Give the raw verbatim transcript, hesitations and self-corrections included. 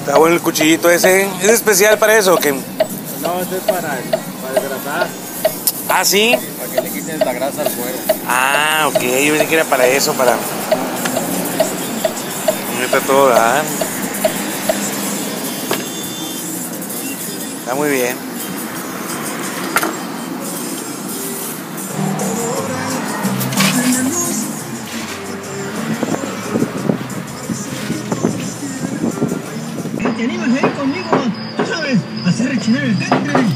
Está bueno el cuchillito ese. ¿Es especial para eso o qué? No, esto es para, para desgrasar. Ah, ¿sí? Para que le quites la grasa al cuero. Ah, ok. Yo pensé que era para eso, para... Está todo, ¿ah? Está muy bien. ¿Te animas a ir conmigo? Tú sabes, hacer rechinar el catre.